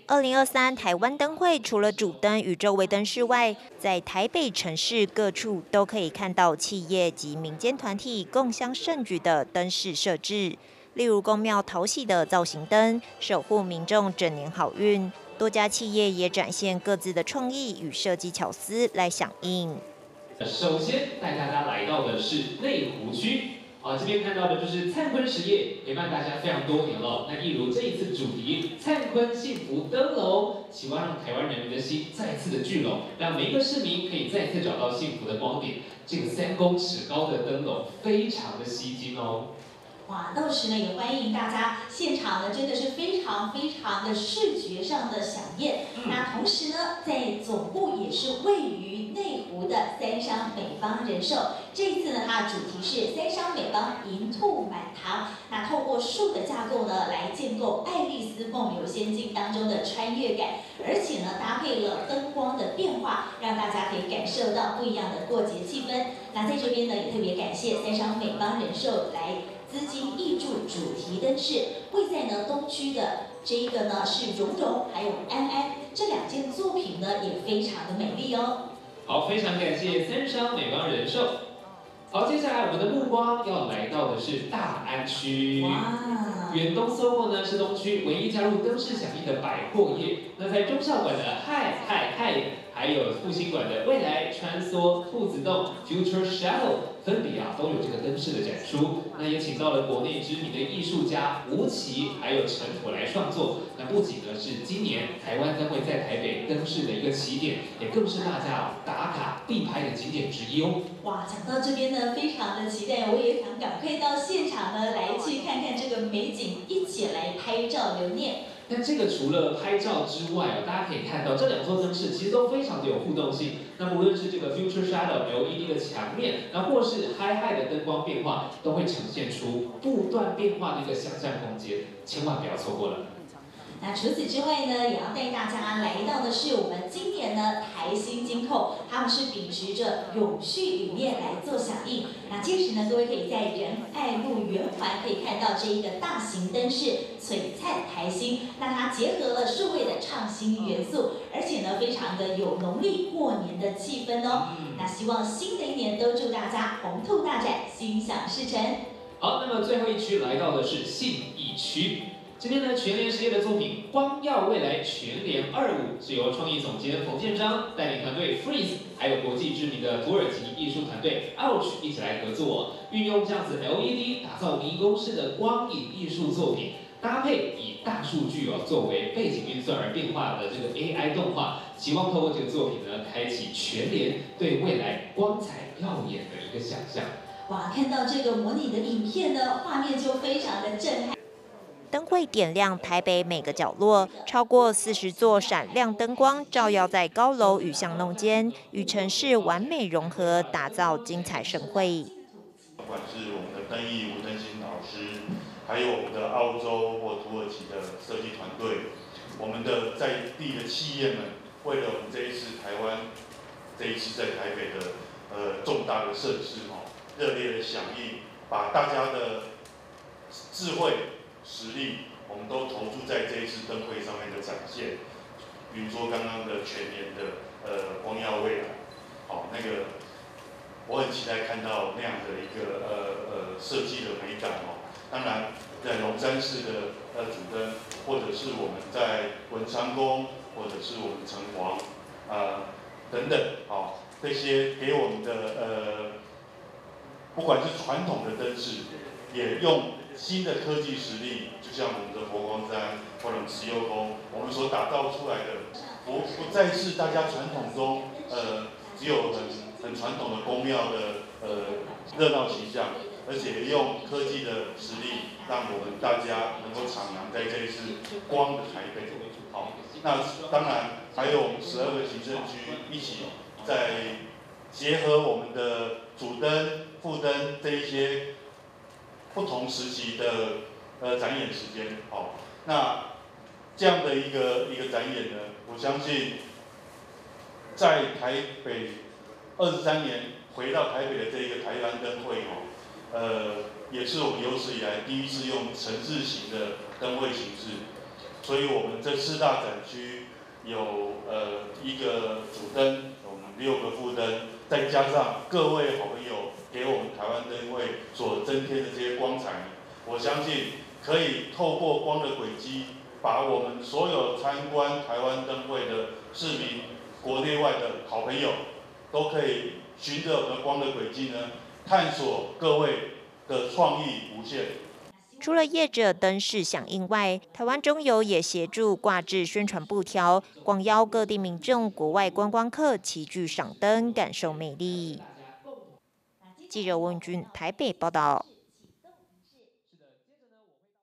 2023台湾灯会除了主灯与周围灯饰外，在台北城市各处都可以看到企业及民间团体共襄盛举的灯饰设置，例如宫庙讨喜的造型灯，守护民众整年好运。多家企业也展现各自的创意与设计巧思来响应。 首先带大家来到的是内湖区。这边看到的就是灿坤实业陪伴大家非常多年了。那一如这一次主题灿坤幸福灯笼，希望让台湾人民的心再次的聚拢，让每一个市民可以再次找到幸福的光点。这个3公尺高的灯笼非常的吸睛哦。 哇，到时呢也欢迎大家现场呢，真的是非常的视觉上的响艳。那同时呢，在总部也是位于内湖的三商美邦人寿。这一次呢，它的主题是三商美邦银兔满堂。那透过树的架构呢，来建构爱丽丝梦游仙境当中的穿越感，而且呢，搭配了灯光的变化，让大家可以感受到不一样的过节气氛。那在这边呢，也特别感谢三商美邦人寿来资金挹注主题灯饰，位在呢东区的这一个呢是蓉蓉还有安安，这2件作品呢也非常的美丽哦。 好，非常感谢三商美邦人寿。好，接下来我们的目光要来到的是大安区。远东 SOGO 呢是东区唯一加入灯饰响应的百货业。那在忠孝馆的嗨，还有复兴馆的未来穿梭兔子洞 Future Shadow 分别都有这个灯饰的展出。那也请到了国内知名的艺术家吴奇还有陈普来创作。那不仅呢是今年台湾灯会在台北灯饰的一个起点，也更是大家打卡必拍的景点之一哦。 哇，讲到这边呢，非常的期待，我也想赶快到现场呢来去看看这个美景，一起来拍照留念。 那这个除了拍照之外大家可以看到这2座灯饰其实都非常的有互动性。那无论是这个 Future Shadow LED 的墙面，那或是嗨的灯光变化，都会呈现出不断变化的一个想象空间，千万不要错过了。 那除此之外呢，也要带大家来到的是我们今年呢台新金控，他们是秉持着永续理念来做响应。那届时呢，各位可以在仁爱路圆环可以看到这一个大型灯饰璀璨台新，那它结合了数位的创新元素，而且呢非常的有农历过年的气氛哦。那希望新的一年都祝大家红兔大展，心想事成。 好，那么最后一区来到的是信义区。这边呢，全联实业的作品《光耀未来全联25》是由创意总监冯建章带领团队 Freeze， 还有国际知名的土耳其艺术团队 Ouch 一起来合作，运用这样子 LED 打造迷宫式的光影艺术作品，搭配以大数据作为背景运算而变化的这个 AI 动画，希望透过这个作品呢，开启全联对未来光彩耀眼的一个想象。 哇，看到这个模拟的影片呢，画面就非常的震撼。 灯会点亮台北每个角落，超过40座闪亮灯光照耀在高楼与巷弄间，与城市完美融合，打造精彩盛会。 不管是我们的灯艺吴登新老师，还有我们的澳洲或土耳其的设计团队，我们的在地的企业们，为了我们这一次台湾这一次在台北的重大的盛事热烈的响应，把大家的智慧实力，我们都投注在这一次灯会上面的展现。比如说刚刚的全年的光耀未来，那个我很期待看到那样的一个设计的美感当然，在龙山寺的主灯，或者是我们在文昌宫，或者是我们城隍等等这些给我们的不管是传统的灯饰，也用新的科技实力，就像我们的佛光山或者慈幼宫，我们所打造出来的，不再是大家传统中只有很传统的宫庙的热闹形象，而且用科技的实力，让我们大家能够徜徉在这一次光的台北。那当然还有我们12个行政区一起在结合我们的主灯、副灯这一些不同时期的展演时间，那这样的一个展演呢，我相信在台北23年回到台北的这一个台湾灯会也是我们有史以来第一次用城市型的灯会形式。 所以我们这4大展区有1个主灯，我们6个副灯，再加上各位好朋友给我们台湾灯会所增添的这些光彩，我相信可以透过光的轨迹，把我们所有参观台湾灯会的市民，国内外的好朋友，都可以循着我们光的轨迹呢，探索各位的创意无限。 除了业者灯饰响应外，台湾中油也协助挂置宣传布条，广邀各地民众、国外观光客齐聚赏灯，感受美丽。记者温君台北报道。